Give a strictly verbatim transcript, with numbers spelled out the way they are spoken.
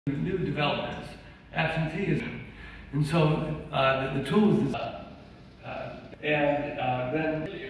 New developments, absenteeism, and so uh, the, the tools, uh, uh, and uh, then